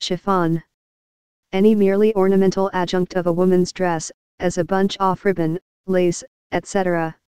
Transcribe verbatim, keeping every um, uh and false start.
Chiffon. Any merely ornamental adjunct of a woman's dress, as a bunch-off ribbon, lace, et cetera,